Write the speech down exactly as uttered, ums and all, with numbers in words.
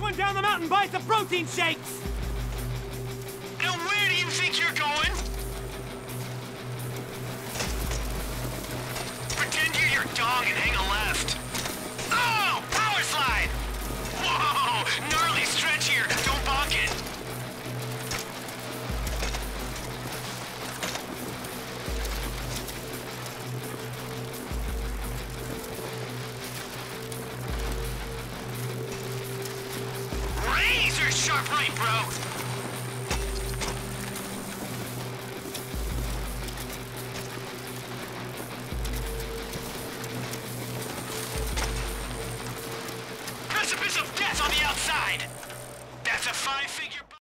one down the mountain buys the protein shakes! Now where do you think you're going? Pretend you're your dog and hang a left. Oh! Power slide! Whoa! Gnarly stretch here. Don't bonk it. Razor sharp right, bro! Precipice of death on the outside! That's a five-figure...